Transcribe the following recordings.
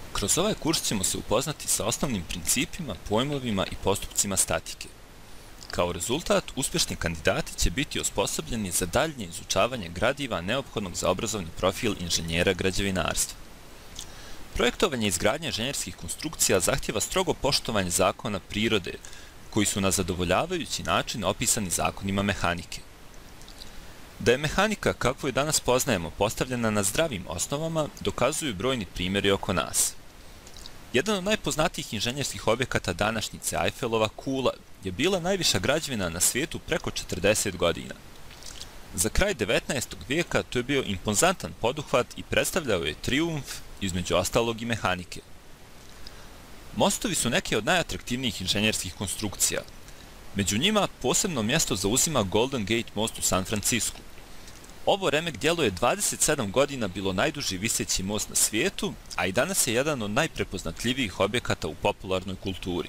Kroz ovaj kurs ćemo se upoznati sa osnovnim principima, pojmovima i postupcima statike. Kao rezultat, uspješni kandidati će biti osposobljeni za daljnje izučavanje gradiva neophodnog za obrazovni profil inženjera građevinarstva. Projektovanje i izgradnja inženjerskih konstrukcija zahtjeva strogo poštovanje zakona prirode, koji su na zadovoljavajući način opisani zakonima mehanike. Da je mehanika, kakvu je danas poznajemo, postavljena na zdravim osnovama, dokazuju brojni primjeri oko nas. Jedan od najpoznatijih inženjerskih objekata današnjice, Eiffelova kula, je bila najviša građevina na svijetu preko 40 godina. Za kraj 19. vijeka to je bio impozantan poduhvat i predstavljao je trijumf, između ostalog i mehanike. Mostovi su neke od najatraktivnijih inženjerskih konstrukcija. Među njima posebno mjesto zauzima Golden Gate most u San Francisku. Ovo remek djelo je 27 godina bilo najduži viseći most na svijetu, a i danas je jedan od najprepoznatljivijih objekata u popularnoj kulturi.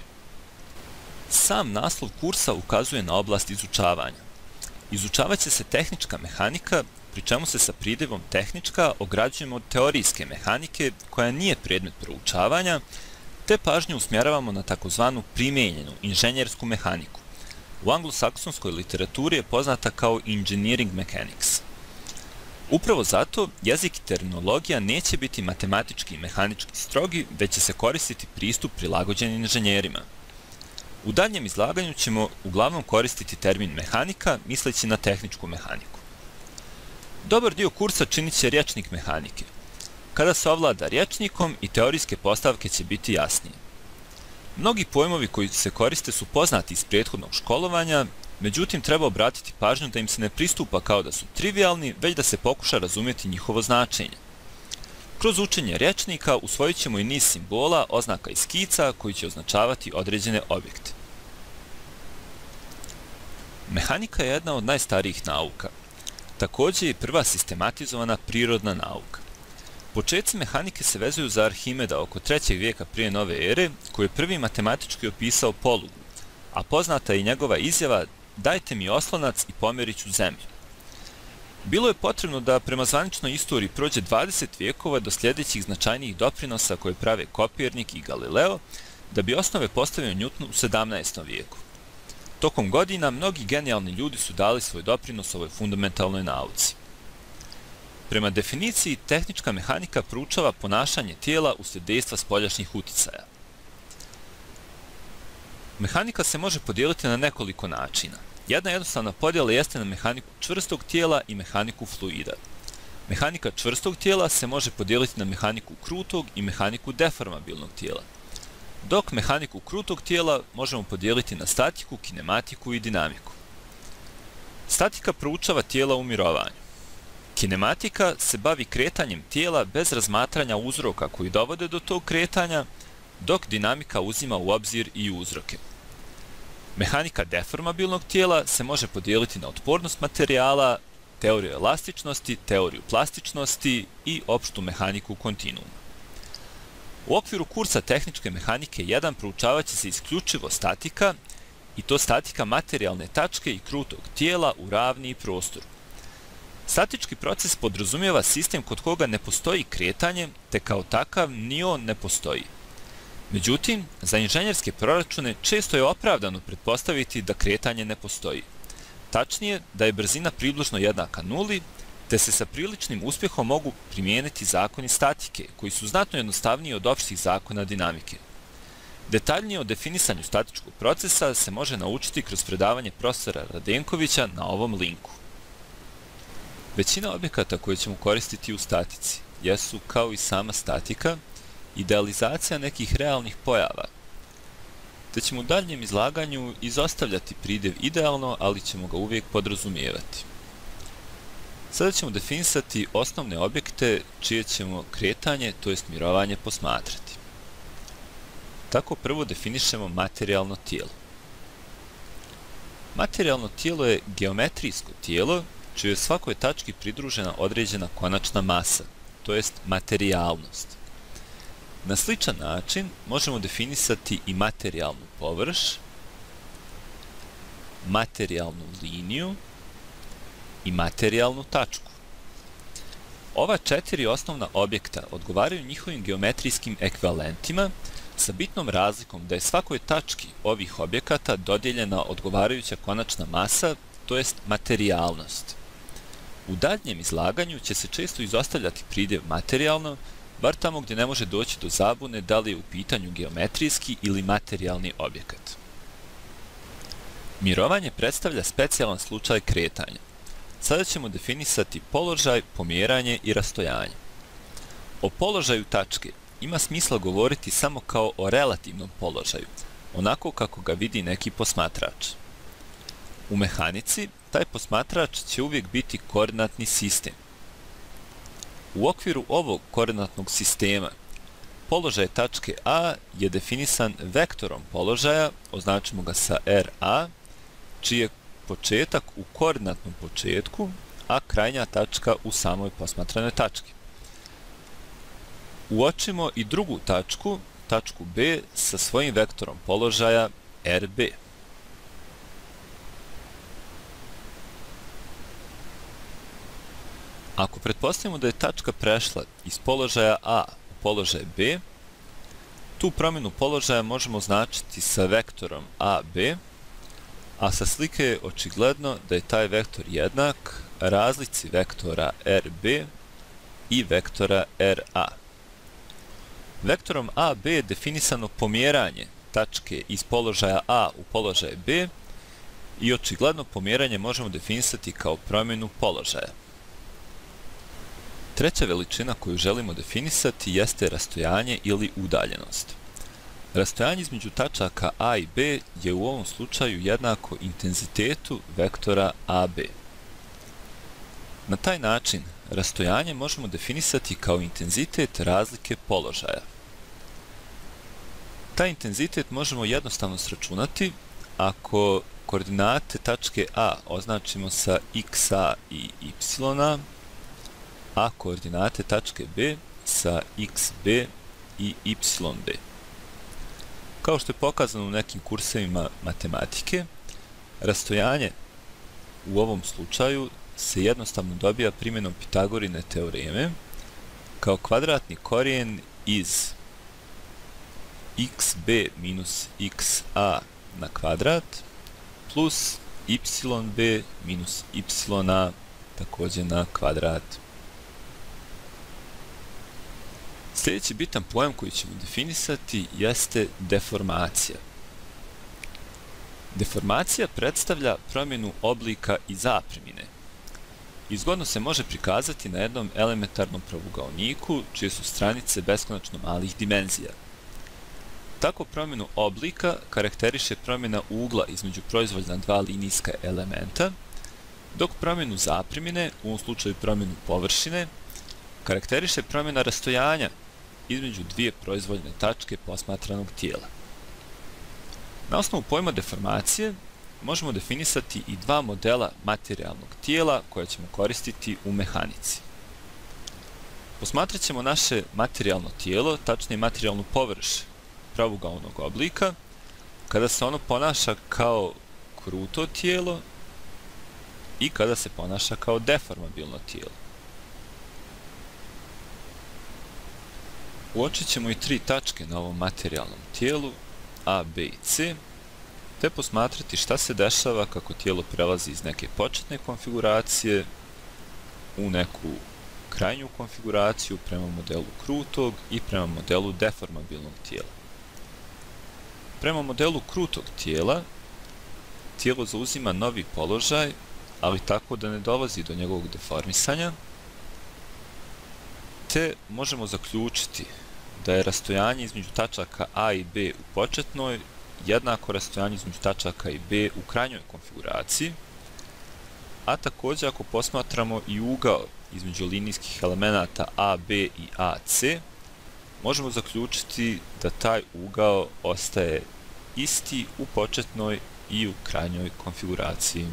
Sam naslov kursa ukazuje na oblast izučavanja. Izučavat će se tehnička mehanika, pri čemu se sa pridjevom tehnička ograđujemo od teorijske mehanike koja nije predmet proučavanja, te pažnju usmjeravamo na takozvanu primijenjenu inženjersku mehaniku. U anglosaksonskoj literaturi je poznata kao engineering mechanics. Upravo zato, jezik i terminologija neće biti matematički i mehanički strogi, već će se koristiti pristup prilagođen inženjerima. U daljnjem izlaganju ćemo uglavnom koristiti termin mehanika, misleći na tehničku mehaniku. Dobar dio kursa činit će rječnik mehanike. Kada se ovlada rječnikom, i teorijske postavke će biti jasnije. Mnogi pojmovi koji se koriste su poznati iz prethodnog školovanja, međutim treba obratiti pažnju da im se ne pristupa kao da su trivialni, već da se pokuša razumjeti njihovo značenje. Kroz učenje rječnika usvojit ćemo i niz simbola, oznaka i skica koji će označavati određene objekte. Mehanika je jedna od najstarijih nauka. Također je prva sistematizovana prirodna nauka. Početci mehanike se vezuju za Arhimeda oko 3. vijeka prije nove ere, koji je prvi matematički opisao polugu, a poznata je i njegova izjava "Dajte mi oslonac i pomjerit ću zemlju". Bilo je potrebno da prema zvaničnoj istoriji prođe 20 vijekova do sljedećih značajnijih doprinosa koje prave Kopernik i Galileo, da bi osnove postavio Newton u 17. vijeku. Tokom godina mnogi genijalni ljudi su dali svoj doprinos ovoj fundamentalnoj nauci. Prema definiciji, tehnička mehanika proučava ponašanje tijela uslijed dejstva spoljašnjih uticaja. Mehanika se može podijeliti na nekoliko načina. Jedna jednostavna podjela jeste na mehaniku čvrstog tijela i mehaniku fluida. Mehanika čvrstog tijela se može podijeliti na mehaniku krutog i mehaniku deformabilnog tijela, dok mehaniku krutog tijela možemo podijeliti na statiku, kinematiku i dinamiku. Statika proučava tijela u mirovanju. Kinematika se bavi kretanjem tijela bez razmatranja uzroka koji dovode do tog kretanja, dok dinamika uzima u obzir i uzroke. Mehanika deformabilnog tijela se može podijeliti na otpornost materijala, teoriju elastičnosti, teoriju plastičnosti i opštu mehaniku kontinuuma. U okviru kursa tehničke mehanike 1 proučavat će se isključivo statika, i to statika materijalne tačke i krutog tijela u ravni i prostoru. Statički proces podrazumijeva sistem kod koga ne postoji kretanje, te kao takav ni on ne postoji. Međutim, za inženjerske proračune često je opravdano pretpostaviti da kretanje ne postoji. Tačnije, da je brzina približno jednaka nuli, te se sa priličnim uspjehom mogu primijeniti zakoni statike, koji su znatno jednostavniji od opštih zakona dinamike. Detaljnije o definisanju statičkog procesa se može naučiti kroz predavanje profesora Radenkovića na ovom linku. Većina objekata koje ćemo koristiti u statici jesu, kao i sama statika, idealizacija nekih realnih pojava, te ćemo u daljnjem izlaganju izostavljati pridjev idealno, ali ćemo ga uvijek podrazumijevati. Sada ćemo definisati osnovne objekte čije ćemo kretanje, to jest mirovanje, posmatrati. Tako prvo definišemo materijalno tijelo. Materijalno tijelo je geometrijsko tijelo čijoj svakoj tački pridružena određena konačna masa, to jest materijalnost. Na sličan način možemo definisati i materijalnu površ, materijalnu liniju i materijalnu tačku. Ova 4 osnovna objekta odgovaraju njihovim geometrijskim ekvivalentima sa bitnom razlikom da je svakoj tački ovih objekata dodijeljena odgovarajuća konačna masa, to jest materijalnost. U daljnjem izlaganju će se često izostavljati pridjev materijalno, bar tamo gdje ne može doći do zabune da li je u pitanju geometrijski ili materijalni objekat. Mirovanje predstavlja specijalan slučaj kretanja. Sada ćemo definisati položaj, pomjeranje i rastojanje. O položaju tačke ima smisla govoriti samo kao o relativnom položaju, onako kako ga vidi neki posmatrač. U mehanici taj posmatrač će uvijek biti koordinatni sistem. U okviru ovog koordinatnog sistema položaj tačke A je definisan vektorom položaja, označimo ga sa RA, čiji je početak u koordinatnom početku, a krajnja tačka u samoj posmatranoj tački. Uočimo i drugu tačku, tačku B, sa svojim vektorom položaja RB. Ako pretpostavimo da je tačka prešla iz položaja A u položaj B, tu promjenu položaja možemo označiti sa vektorom AB, a sa slike je očigledno da je taj vektor jednak razlici vektora RB i vektora RA. Vektorom AB je definisano pomjeranje tačke iz položaja A u položaj B i očigledno pomjeranje možemo definisati kao promjenu položaja. Treća veličina koju želimo definisati jeste rastojanje ili udaljenost. Rastojanje između tačaka A i B je u ovom slučaju jednako intenzitetu vektora AB. Na taj način rastojanje možemo definisati kao intenzitet razlike položaja. Taj intenzitet možemo jednostavno sračunati ako koordinate tačke A označimo sa xa i y, a koordinate tačke B sa xb i yb. Kao što je pokazano u nekim kursevima matematike, rastojanje u ovom slučaju se jednostavno dobija primjenom Pitagorine teoreme kao kvadratni korijen iz xb minus xa na kvadrat plus yb minus y također na kvadrat. Sljedeći bitan pojam koji ćemo definisati jeste deformacija. Deformacija predstavlja promjenu oblika i zapremine. I zgodno se može prikazati na jednom elementarnom pravogaoniku čije su stranice beskonačno malih dimenzija. Tako promjenu oblika karakteriše promjena ugla između proizvoljna dva linijska elementa, dok promjenu zapremine, u ovom slučaju promjenu površine, karakteriše promjena rastojanja između dvije proizvoljne tačke posmatranog tijela. Na osnovu pojma deformacije možemo definisati i dva modela materijalnog tijela koja ćemo koristiti u mehanici. Posmatrat ćemo naše materijalno tijelo, tačnije materijalnu površinu pravogaonog oblika, kada se ono ponaša kao kruto tijelo i kada se ponaša kao deformabilno tijelo. Uočit ćemo i tri tačke na ovom materijalnom tijelu, A, B i C, te posmatrati šta se dešava kako tijelo prelazi iz neke početne konfiguracije u neku krajnju konfiguraciju prema modelu krutog i prema modelu deformabilnog tijela. Prema modelu krutog tijela, tijelo zauzima novi položaj, ali tako da ne dolazi do njegovog deformisanja, te možemo zaključiti da je rastojanje između tačaka A i B u početnoj jednako rastojanju između tačaka i B u krajnjoj konfiguraciji, a također ako posmatramo i ugao između linijskih elemenata AB i AC, možemo zaključiti da taj ugao ostaje isti u početnoj i u krajnjoj konfiguraciji.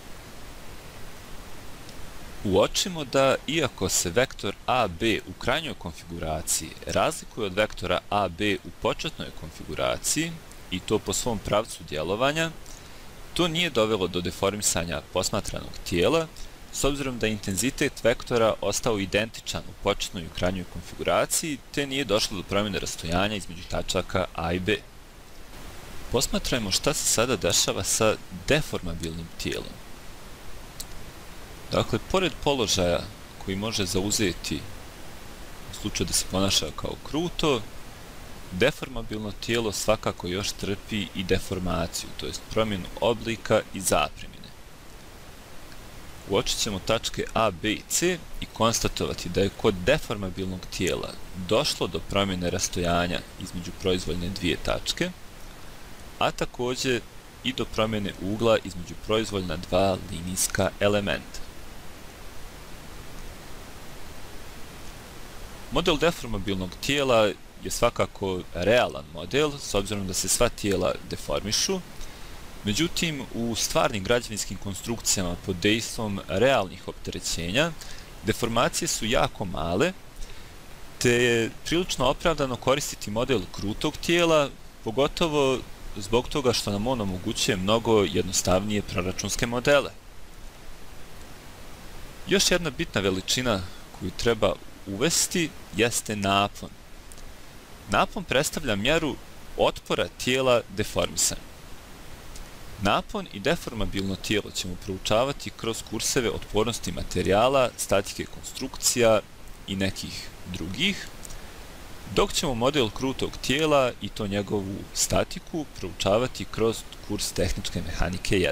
Uočimo da, iako se vektor AB u krajnjoj konfiguraciji razlikuje od vektora AB u početnoj konfiguraciji, i to po svom pravcu djelovanja, to nije dovelo do deformisanja posmatranog tijela, s obzirom da je intenzitet vektora ostao identičan u početnoj i u krajnjoj konfiguraciji, te nije došlo do promjene rastojanja između tačaka A i B. Posmatrajmo šta se sada dešava sa deformabilnim tijelom. Dakle, pored položaja koji može zauzeti u slučaju da se ponaša kao kruto, deformabilno tijelo svakako još trpi i deformaciju, to jest promjenu oblika i zapremine. Uočit ćemo tačke A, B i C i konstatovati da je kod deformabilnog tijela došlo do promjene rastojanja između proizvoljne dvije tačke, a također i do promjene ugla između proizvoljna dva linijska elementa. Model deformabilnog tijela je svakako realan model, s obzirom da se sva tijela deformišu. Međutim, u stvarnim građevinskim konstrukcijama pod dejstvom realnih opterećenja, deformacije su jako male, te je prilično opravdano koristiti model krutog tijela, pogotovo zbog toga što nam on omogućuje mnogo jednostavnije proračunske modele. Još jedna bitna veličina koju treba uvesti jeste napon. Napon predstavlja mjeru otpora tijela deformisanju. Napon i deformabilno tijelo ćemo proučavati kroz kurseve otpornosti materijala, statike konstrukcija i nekih drugih, dok ćemo model krutog tijela i to njegovu statiku proučavati kroz kurs tehničke mehanike 1.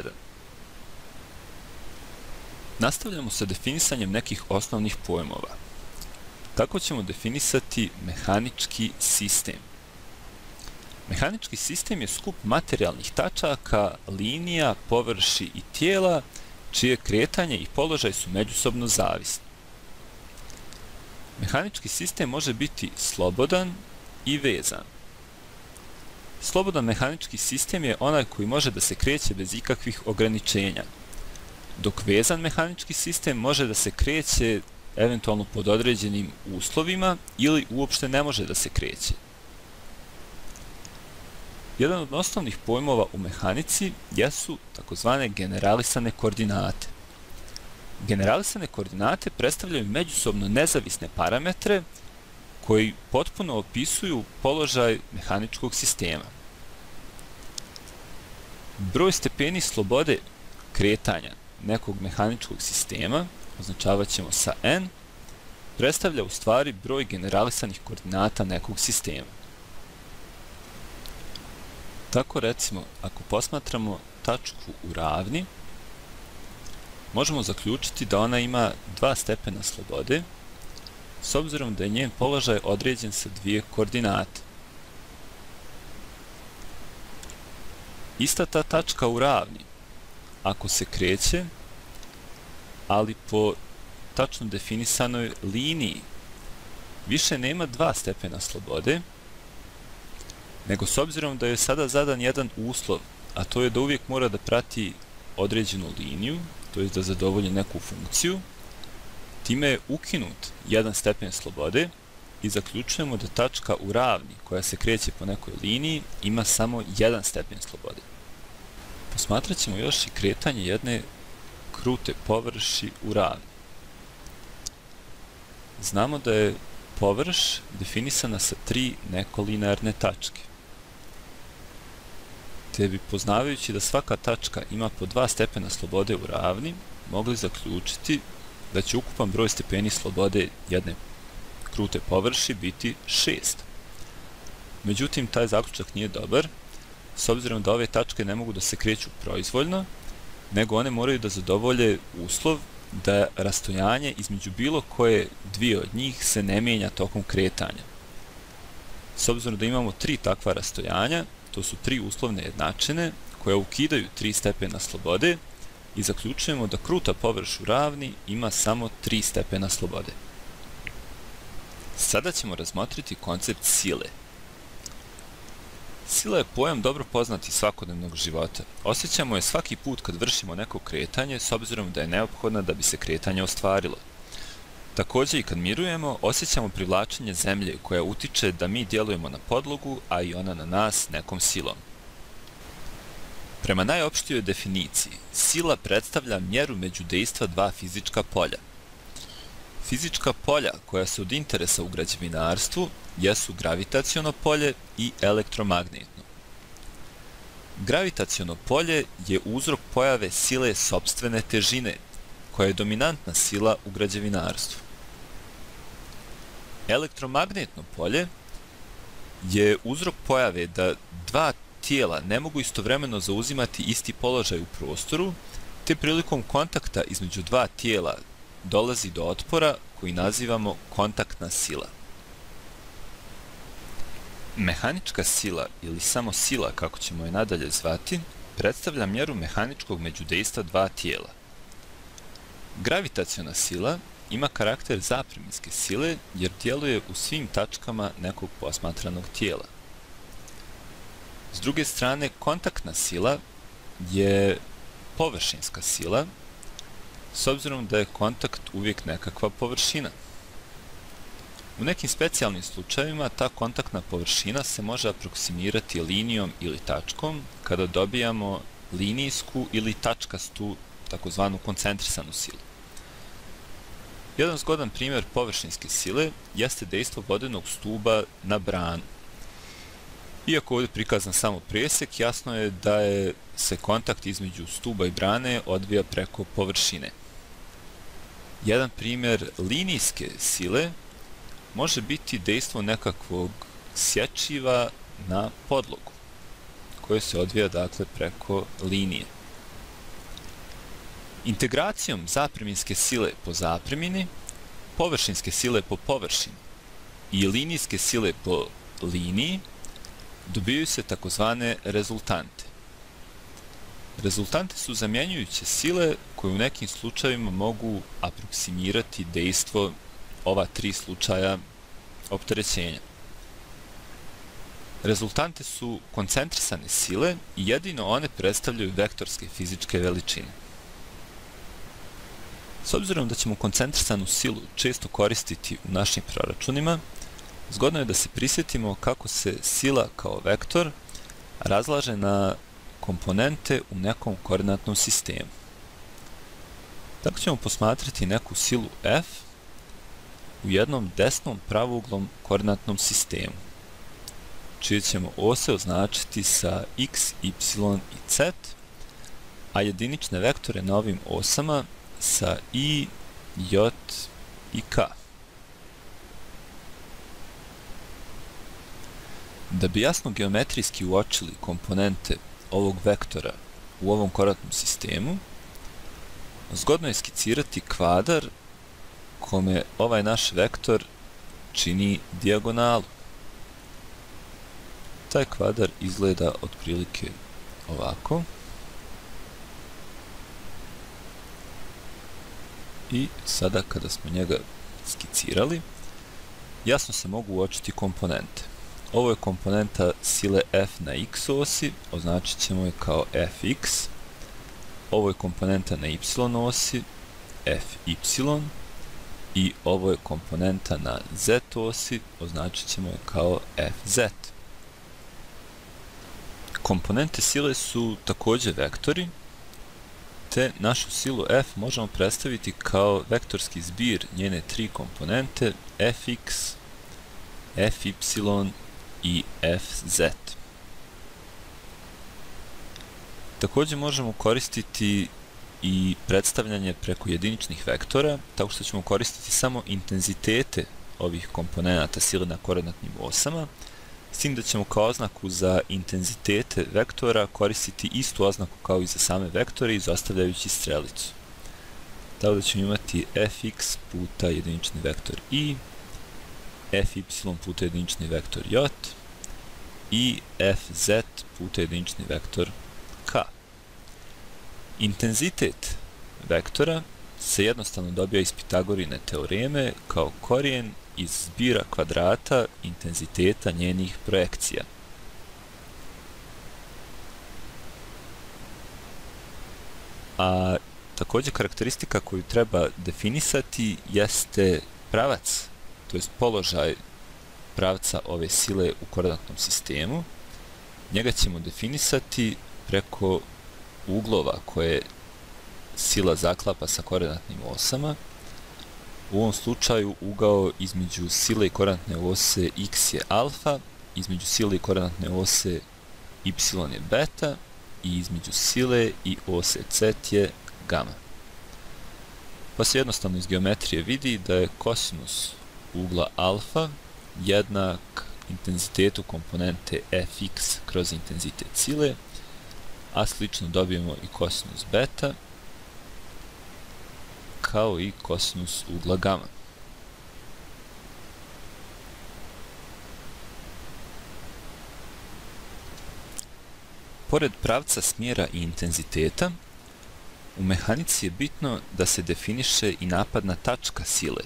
Nastavljamo sa definisanjem nekih osnovnih pojmova. Tako ćemo definisati mehanički sistem. Mehanički sistem je skup materijalnih tačaka, linija, površi i tijela, čije kretanje i položaj su međusobno zavisni. Mehanički sistem može biti slobodan i vezan. Slobodan mehanički sistem je onaj koji može da se kreće bez ikakvih ograničenja, dok vezan mehanički sistem može da se kreće eventualno pod određenim uslovima ili uopšte ne može da se kreće. Jedan od osnovnih pojmova u mehanici jesu takozvane generalisane koordinate. Generalisane koordinate predstavljaju međusobno nezavisne parametre koji potpuno opisuju položaj mehaničkog sistema. Broj stepeni slobode kretanja nekog mehaničkog sistema, označavat ćemo sa n, predstavlja u stvari broj generalisanih koordinata nekog sistema. Tako recimo, ako posmatramo tačku u ravni, možemo zaključiti da ona ima 2 stepena slobode, s obzirom da je njen položaj određen sa 2 koordinate. Ista ta tačka u ravni, ako se kreće, ali po tačno definisanoj liniji, više nema 2 stepena slobode, nego s obzirom da je sada zadan jedan uslov, a to je da uvijek mora da prati određenu liniju, to je da zadovolji neku funkciju, time je ukinut jedan stepen slobode i zaključujemo da tačka u ravni koja se kreće po nekoj liniji ima samo 1 stepen slobode. Posmatrat ćemo još i kretanje jedne krute površi u ravni. Znamo da je površ definisana sa 3 nekolinearne tačke, te bi poznavajući da svaka tačka ima po 2 stepena slobode u ravni, mogli zaključiti da će ukupan broj stepeni slobode jedne krute površi biti 6. Međutim, taj zaključak nije dobar, s obzirom da ove tačke ne mogu da se kreću proizvoljno, nego one moraju da zadovolje uslov da rastojanje između bilo koje dvije od njih se ne mijenja tokom kretanja. S obzirom da imamo 3 takva rastojanja, to su 3 uslovne jednačine koje ukidaju 3 stepena slobode i zaključujemo da kruta površ u ravni ima samo 3 stepena slobode. Sada ćemo razmotriti koncept sile. Sila je pojam dobro poznat iz svakodnevnog života. Osjećamo je svaki put kad vršimo neko kretanje, s obzirom da je neophodna da bi se kretanje ostvarilo. Također i kad mirujemo, osjećamo privlačenje zemlje koja utiče da mi djelujemo na podlogu, a i ona na nas nekom silom. Prema najopštijoj definiciji, sila predstavlja mjeru međudejstva dva fizička polja. Fizička polja koja su od interesa u građevinarstvu jesu gravitaciono polje i elektromagnetno. Gravitaciono polje je uzrok pojave sile sopstvene težine, koja je dominantna sila u građevinarstvu. Elektromagnetno polje je uzrok pojave da dva tijela ne mogu istovremeno zauzimati isti položaj u prostoru, te prilikom kontakta između dva tijela dolazi do otpora koji nazivamo kontaktna sila. Mehanička sila ili samo sila, kako ćemo je nadalje zvati, predstavlja mjeru mehaničkog međudejstva dva tijela. Gravitaciona sila ima karakter zapreminske sile jer djeluje u svim tačkama nekog posmatranog tijela. S druge strane, kontaktna sila je površinska sila, s obzirom da je kontakt uvijek nekakva površina. U nekim specijalnim slučajevima ta kontaktna površina se može aproksimirati linijom ili tačkom kada dobijamo linijsku ili tačkastu, takozvanu koncentrisanu silu. Jedan zgodan primjer površinske sile jeste dejstvo vodenog stuba na branu. Iako ovdje prikazan samo presjek, jasno je da se kontakt između stuba i brane odvija preko površine. Jedan primjer linijske sile može biti dejstvo nekakvog sječiva na podlogu, koje se odvija dakle preko linije. Integracijom zapreminske sile po zapremini, površinske sile po površini i linijske sile po liniji dobijaju se takozvane rezultante. Rezultante su zamjenjujuće sile koje u nekim slučajevima mogu aproksimirati dejstvo ova tri slučaja opterećenja. Rezultante su koncentrisane sile i jedino one predstavljaju vektorske fizičke veličine. S obzirom da ćemo koncentrisanu silu često koristiti u našim proračunima, zgodno je da se prisjetimo kako se sila kao vektor razlaže na komponente u nekom koordinatnom sistemu. Tako ćemo posmatrati neku silu F u jednom desnom pravouglom koordinatnom sistemu, čije ćemo ose označiti sa x, y i z, a jedinične vektore na ovim osama sa i, j i k. Da bi jasno geometrijski uočili komponente ovog vektora u ovom koordinatnom sistemu, zgodno je skicirati kvadar kome ovaj naš vektor čini dijagonalu. Taj kvadar izgleda otprilike ovako. I sada kada smo njega skicirali, jasno se mogu uočiti komponente. Ovo je komponenta sile F na x osi, označit ćemo je kao Fx. Ovo je komponenta na y osi, Fy. I ovo je komponenta na z osi, označit ćemo je kao Fz. Komponente sile su također vektori, te našu silu F možemo predstaviti kao vektorski zbir njene tri komponente Fx, Fy i Fz. Također možemo koristiti i predstavljanje preko jediničnih vektora, tako što ćemo koristiti samo intenzitete ovih komponenta sile na koordinatnim osama, s tim da ćemo kao oznaku za intenzitete vektora koristiti istu oznaku kao i za same vektore, izostavljajući strelicu. Tako da ćemo imati Fx puta jedinični vektor i, Fy puta jedinični vektor j i Fz puta jedinični vektor k. Intenzitet vektora se jednostavno dobija iz Pitagorine teoreme kao korijen iz zbira kvadrata intenziteta njenih projekcija. A također karakteristika koju treba definisati jeste pravac, to jest položaj pravca ove sile u koordinatnom sistemu. Njega ćemo definisati preko uglova koje sila zaklapa sa koordinatnim osama. U ovom slučaju ugao između sile i koordinatne ose x je alfa, između sile i koordinatne ose y je beta i između sile i ose z je gama. Pa se jednostavno iz geometrije vidi da je kosinus ugla alfa jednak intenzitetu komponente fx kroz intenzitet sile, a slično dobijemo i kosinus beta kao i kosinus ugla gama. Pored pravca smjera i intenziteta, u mehanici je bitno da se definiše i napadna tačka sile.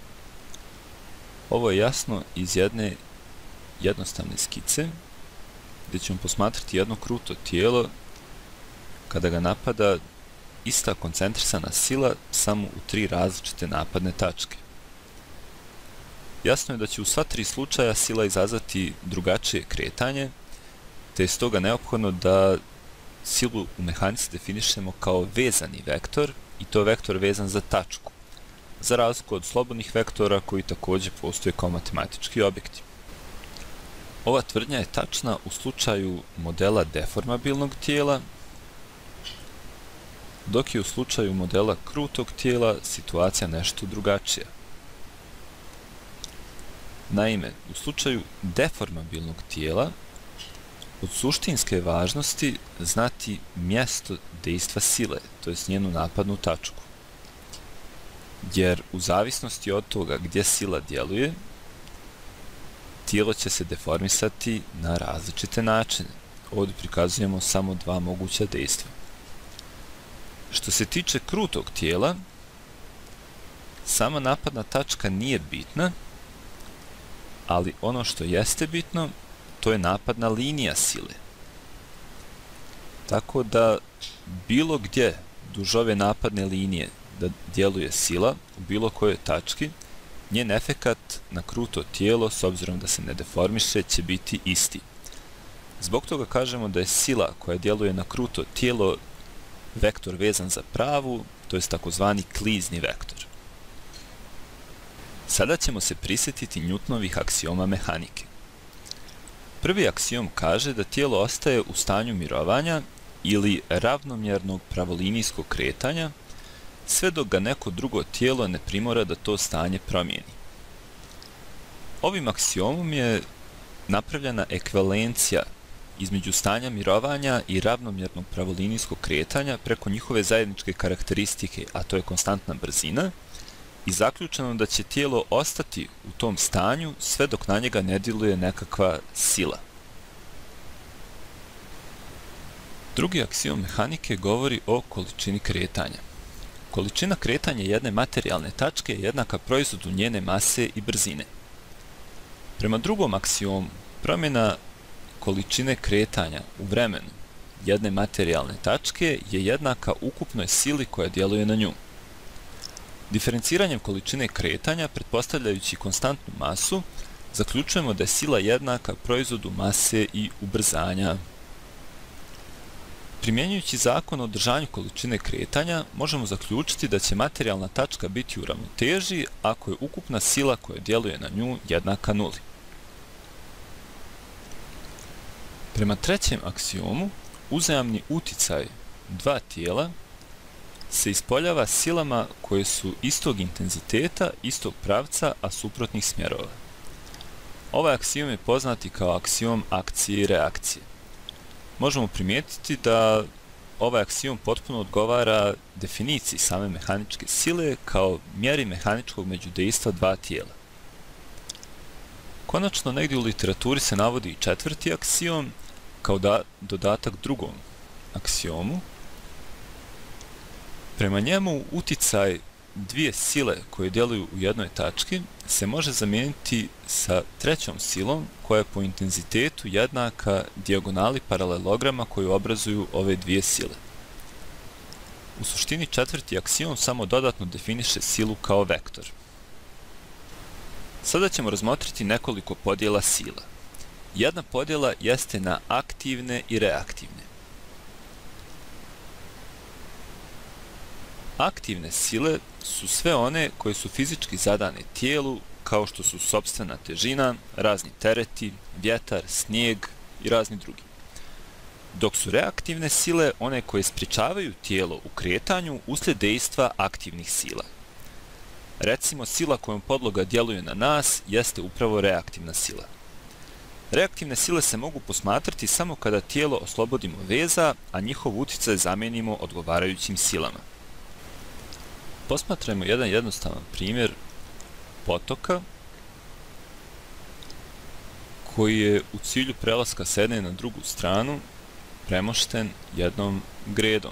Ovo je jasno iz jedne jednostavne skice, gdje ćemo posmatrati jedno kruto tijelo kada ga napada ista koncentrisana sila samo u 3 različite napadne tačke. Jasno je da će u sva 3 slučaja sila izazvati drugačije kretanje, te je stoga neophodno da silu u mehanici definišemo kao vezani vektor, i to vektor vezan za tačku, za razliku od slobodnih vektora koji također postoje kao matematički objekti. Ova tvrdnja je tačna u slučaju modela deformabilnog tijela, dok je u slučaju modela krutog tijela situacija nešto drugačija. Naime, u slučaju deformabilnog tijela od suštinske važnosti znati mjesto dejstva sile, to jest njenu napadnu tačku. Jer u zavisnosti od toga gdje sila djeluje, tijelo će se deformisati na različite načine. Ovdje prikazujemo samo 2 moguća dejstva. Što se tiče krutog tijela, sama napadna tačka nije bitna, ali ono što jeste bitno, to je napadna linija sile. Tako da bilo gdje duž ove napadne linije da djeluje sila, u bilo kojoj tački, njen efekat na kruto tijelo, s obzirom da se ne deformiše, će biti isti. Zbog toga kažemo da je sila koja djeluje na kruto tijelo vektor vezan za pravu, to je takozvani klizni vektor. Sada ćemo se prisjetiti Newtonovih aksioma mehanike. Prvi aksiom kaže da tijelo ostaje u stanju mirovanja ili ravnomjernog pravolinijskog kretanja, sve dok ga neko drugo tijelo ne primora da to stanje promijeni. Ovim aksiomom je napravljena ekvivalencija između stanja mirovanja i ravnomjernog pravolinijskog kretanja preko njihove zajedničke karakteristike, a to je konstantna brzina, i zaključeno da će tijelo ostati u tom stanju sve dok na njega ne djeluje nekakva sila. Drugi aksiom mehanike govori o količini kretanja. Količina kretanja jedne materijalne tačke je jednaka proizvodu njene mase i brzine. Prema drugom aksiomu, promjena količine kretanja u vremenu jedne materijalne tačke je jednaka ukupnoj sili koja djeluje na nju. Diferenciranjem količine kretanja, pretpostavljajući konstantnu masu, zaključujemo da je sila jednaka proizvodu mase i ubrzanja. Primjenjujući zakon o održanju količine kretanja, možemo zaključiti da će materijalna tačka biti u ravnoteži ako je ukupna sila koja djeluje na nju jednaka nuli. Prema trećem aksiomu, uzajamni uticaj dva tijela se ispoljava silama koje su istog intenziteta, istog pravca, a suprotnih smjerova. Ovaj aksiom je poznati kao aksiom akcije i reakcije. Možemo primijetiti da ovaj aksiom potpuno odgovara definiciji same mehaničke sile kao mjeri mehaničkog međudejstva dva tijela. Konačno, negdje u literaturi se navodi i četvrti aksiom kao dodatak drugom aksiomu. Prema njemu uticaj dvije sile koje djeluju u jednoj tački se može zamijeniti sa trećom silom koja je po intenzitetu jednaka dijagonali paralelograma koju obrazuju ove dvije sile. U suštini četvrti aksiom samo dodatno definiše silu kao vektor. Sada ćemo razmotriti nekoliko podjela sila. Jedna podjela jeste na aktivne i reaktivne. Aktivne sile su sve one koje su fizički zadane tijelu, kao što su sopstvena težina, razni tereti, vjetar, snijeg i razni drugi. Dok su reaktivne sile one koje sprječavaju tijelo u kretanju uslijed dejstva aktivnih sila. Recimo, sila kojom podloga djeluje na nas jeste upravo reaktivna sila. Reaktivne sile se mogu posmatrati samo kada tijelo oslobodimo veza, a njihov utjecaj zamijenimo odgovarajućim silama. Posmatrajmo jedan jednostavan primjer potoka koji je u cilju prelaska s jedne na drugu stranu premošten jednom gredom.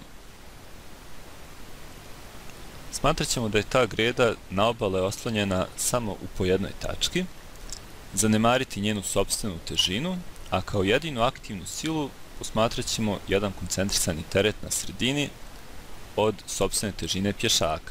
Smatrat ćemo da je ta greda na obale oslonjena samo u po jednoj tački, zanemariti njenu sopstvenu težinu, a kao jedinu aktivnu silu posmatrat ćemo jedan koncentrisani teret na sredini od sopstvene težine pješaka.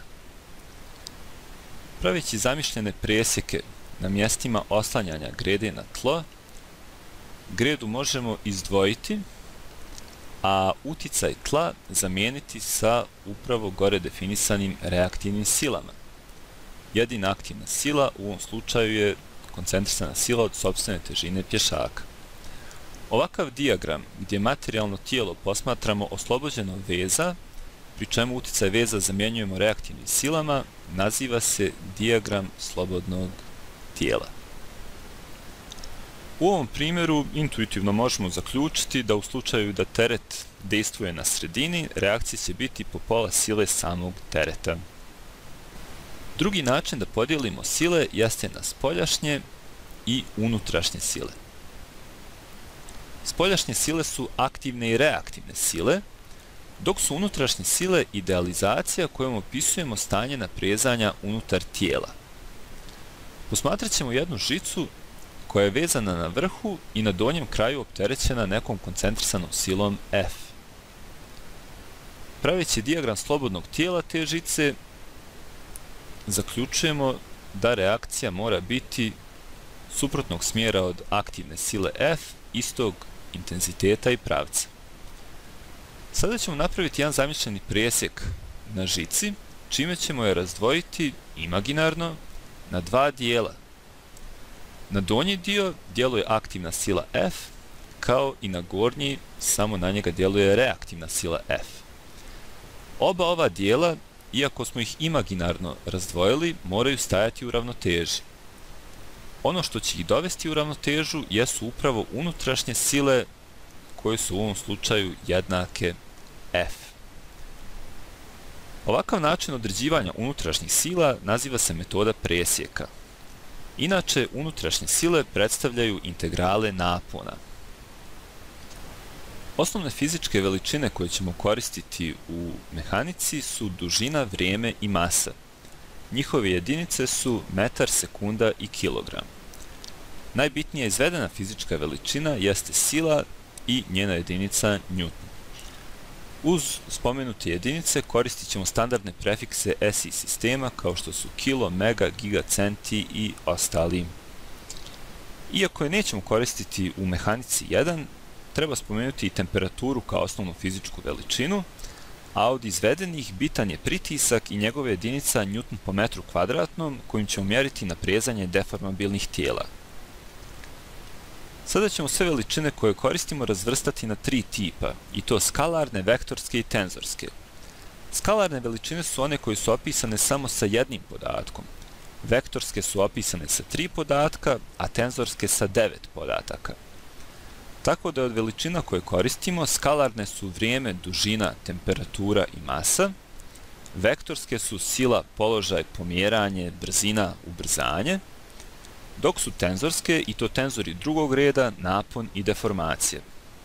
Praveći zamišljene presjeke na mjestima oslanjanja grede na tlo, gredu možemo izdvojiti, a utjecaj tla zamijeniti sa upravo gore definisanim reaktivnim silama. Jedina aktivna sila u ovom slučaju je koncentrisana sila od sopstvene težine pješaka. Ovakav dijagram gdje materijalno tijelo posmatramo oslobođeno veza, pri čemu utjecaj veza zamjenjujemo reaktivnim silama, naziva se dijagram slobodnog tijela. U ovom primjeru intuitivno možemo zaključiti da u slučaju da teret dejstvuje na sredini, reakcija će biti po pola sile samog tereta. Drugi način da podijelimo sile jeste na spoljašnje i unutrašnje sile. Spoljašnje sile su aktivne i reaktivne sile, dok su unutrašnje sile idealizacija kojom opisujemo stanje naprezanja unutar tijela. Posmatrat ćemo jednu žicu koja je vezana na vrhu i na donjem kraju opterećena nekom koncentrisanom silom F. Praveći dijagram slobodnog tijela te žice, zaključujemo da reakcija mora biti suprotnog smjera od aktivne sile F, istog intenziteta i pravca. Sada ćemo napraviti jedan zamišljeni presjek na žici, čime ćemo je razdvojiti imaginarno na dva dijela. Na donji dio djeluje aktivna sila F, kao i na gornji, samo na njega djeluje reaktivna sila F. Oba ova dijela, iako smo ih imaginarno razdvojili, moraju stajati u ravnoteži. Ono što će ih dovesti u ravnotežu jesu upravo unutrašnje sile koje su u ovom slučaju jednake F. Ovakav način određivanja unutrašnjih sila naziva se metoda presjeka. Inače, unutrašnje sile predstavljaju integrale napona. Osnovne fizičke veličine koje ćemo koristiti u mehanici su dužina, vrijeme i masa. Njihove jedinice su metar, sekunda i kilogram. Najbitnija izvedena fizička veličina jeste sila i njena jedinica Newton. Uz spomenute jedinice koristit ćemo standardne prefikse SI sistema kao što su kilo, mega, giga, centi i ostali. Iako je nećemo koristiti u mehanici 1, treba spomenuti i temperaturu kao osnovnu fizičku veličinu, a od izvedenih bitan je pritisak i njegova jedinica Newton po metru kvadratnom kojim ćemo mjeriti naprezanje deformabilnih tijela. Sada ćemo sve veličine koje koristimo razvrstati na tri tipa, i to skalarne, vektorske i tenzorske. Skalarne veličine su one koje su opisane samo sa jednim podatkom. Vektorske su opisane sa 3 podatka, a tenzorske sa 9 podataka. Tako da od veličina koje koristimo, skalarne su vrijeme, dužina, temperatura i masa, vektorske su sila, položaj, pomjeranje, brzina, ubrzanje, dok su tenzorske, i to tenzori drugog reda, napon i deformacija.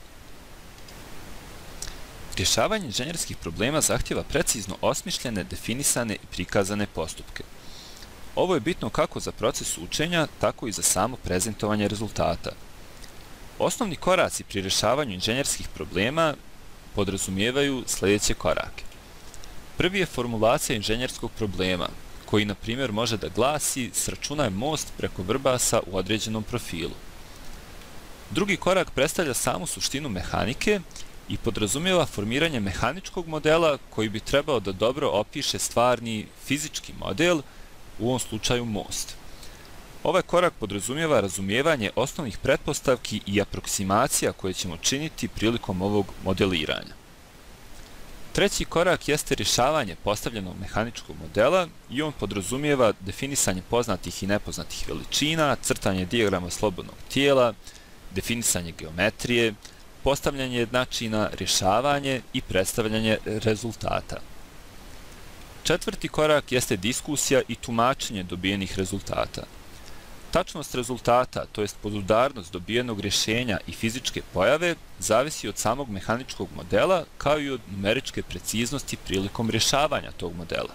Rješavanje inženjerskih problema zahtjeva precizno osmišljene, definisane i prikazane postupke. Ovo je bitno kako za proces učenja, tako i za samo prezentovanje rezultata. Osnovni koraci pri rješavanju inženjerskih problema podrazumijevaju sljedeće korake. Prvi je formulacija inženjerskog problema, koji, na primjer, može da glasi: sračunaj most preko Vrbasa u određenom profilu. Drugi korak predstavlja samu suštinu mehanike i podrazumijeva formiranje mehaničkog modela koji bi trebao da dobro opiše stvarni fizički model, u ovom slučaju most. Ovaj korak podrazumijeva razumijevanje osnovnih pretpostavki i aproksimacija koje ćemo činiti prilikom ovog modeliranja. Treći korak jeste rješavanje postavljenog mehaničkog modela i on podrazumijeva definisanje poznatih i nepoznatih veličina, crtanje dijagrama slobodnog tijela, definisanje geometrije, postavljanje jednačina, rješavanje i predstavljanje rezultata. Četvrti korak jeste diskusija i tumačenje dobijenih rezultata. Tačnost rezultata, to jest podudarnost dobijenog rješenja i fizičke pojave, zavisi od samog mehaničkog modela kao i od numeričke preciznosti prilikom rješavanja tog modela.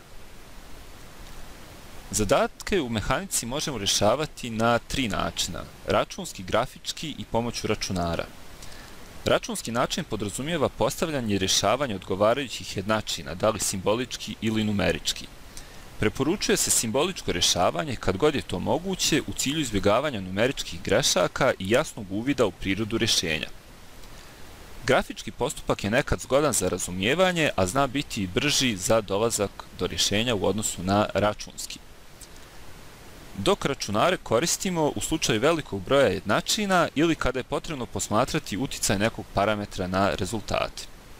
Zadatke u mehanici možemo rješavati na tri načina: računski, grafički i pomoću računara. Računski način podrazumijeva postavljanje i rješavanje odgovarajućih jednačina, da li simbolički ili numerički. Preporučuje se simboličko rješavanje kad god je to moguće u cilju izbjegavanja numeričkih grešaka i jasnog uvida u prirodu rješenja. Grafički postupak je nekad zgodan za razumijevanje, a zna biti i brži za dolazak do rješenja u odnosu na računski. Dok računare koristimo u slučaju velikog broja jednačina ili kada je potrebno posmatrati uticaj nekog parametra na rezultate.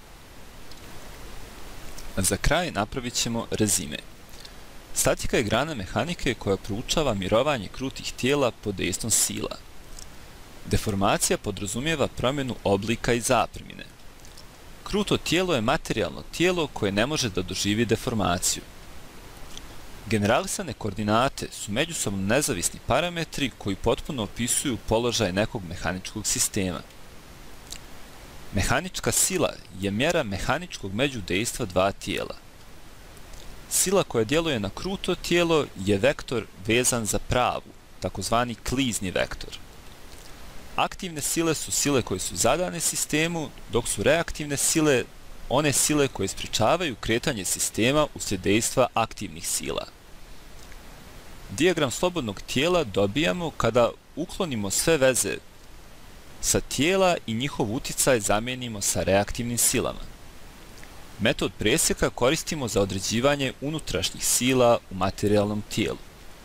Za kraj napravit ćemo rezime. Statika je grana mehanike koja proučava mirovanje krutih tijela pod dejstvom sila. Deformacija podrazumijeva promjenu oblika i zapremine. Kruto tijelo je materijalno tijelo koje ne može da doživi deformaciju. Generalisane koordinate su međusobno nezavisni parametri koji potpuno opisuju položaj nekog mehaničkog sistema. Mehanička sila je mjera mehaničkog međudejstva dva tijela. Sila koja djeluje na kruto tijelo je vektor vezan za pravu, takozvani klizni vektor. Aktivne sile su sile koje su zadane sistemu, dok su reaktivne sile one sile koje sprječavaju kretanje sistema uslijed dejstva aktivnih sila. Dijagram slobodnog tijela dobijamo kada uklonimo sve veze sa tijela i njihov uticaj zamijenimo sa reaktivnim silama. Metod presjeka koristimo za određivanje unutrašnjih sila u materijalnom tijelu.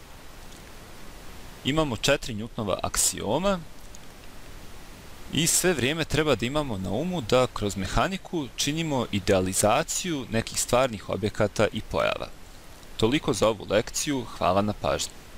Imamo 4 Newtonova aksioma i sve vrijeme treba da imamo na umu da kroz mehaniku činimo idealizaciju nekih stvarnih objekata i pojava. Toliko za ovu lekciju, hvala na pažnji.